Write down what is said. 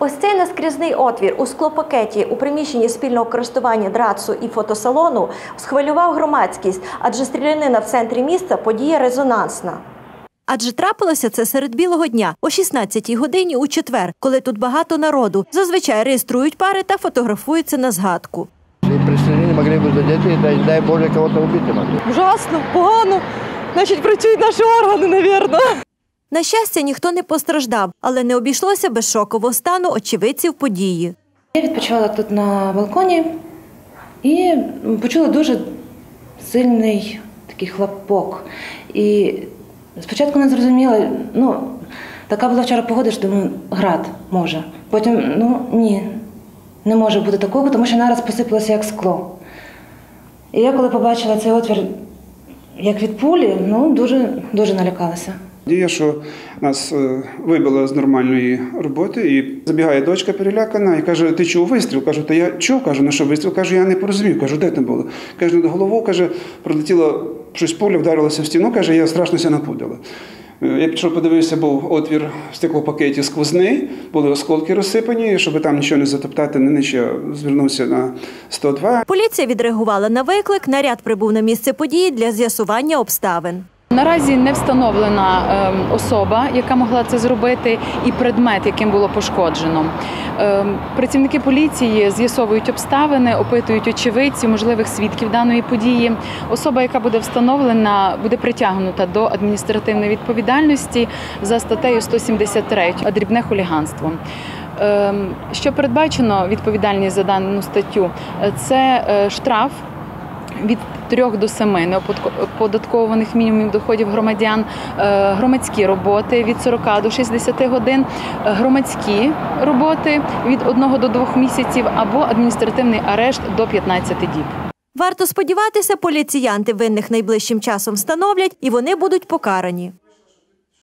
Ось цей наскрізний отвір у склопакеті у приміщенні спільного користування ДРАЦу і фотосалону схвилював громадськість, адже стрілянина в центрі міста – подія резонансна. Адже трапилося це серед білого дня, о 16-й годині у четвер, коли тут багато народу. Зазвичай реєструють пари та фотографуються на згадку. При стрілянні могли б задіти, дай Боже, когось вбити могли. Ужасно, погано. Значить, працюють наші органи, мабуть. На щастя, ніхто не постраждав, але не обійшлося без шокового стану очевидців події. Я відпочивала тут на балконі і почула дуже сильний такий хлопок. І спочатку не зрозуміла, така була вчора погода, що думаю, град може. Потім, ні, не може бути такого, тому що нараз посипалося як скло. І я коли побачила цей отвір, як від пулі, дуже налякалася. Дія, що нас вибило з нормальної роботи, і забігає дочка перелякана і каже, ти чув вистріл? Кажу, та я чув, кажу, на що вистріл? Кажу, я не порозумів, кажу, де там було? Каже, над головою, каже, пролетіло щось пуля, вдарилося в стіну, каже, я страшно ся напудила. Я пішов, подивився, був отвір в стеклопакеті сквозний, були осколки розсипані, щоб там нічого не затоптати, я звернувся на 102. Поліція відреагувала на виклик, наряд прибув на місце події для з'ясування обставин. Наразі не встановлена особа, яка могла це зробити, і предмет, яким було пошкоджено. Працівники поліції з'ясовують обставини, опитують очевидців, можливих свідків даної події. Особа, яка буде встановлена, буде притягнута до адміністративної відповідальності за статтею 173 «Дрібне хуліганство». Що передбачено відповідальність за дану статтю? Це штраф від 3 до 7 неоподаткованих мінімумів доходів громадян, громадські роботи від 40 до 60 годин, громадські роботи від 1 до 2 місяців або адміністративний арешт до 15 діб. Варто сподіватися, поліціянти винних найближчим часом встановлять і вони будуть покарані.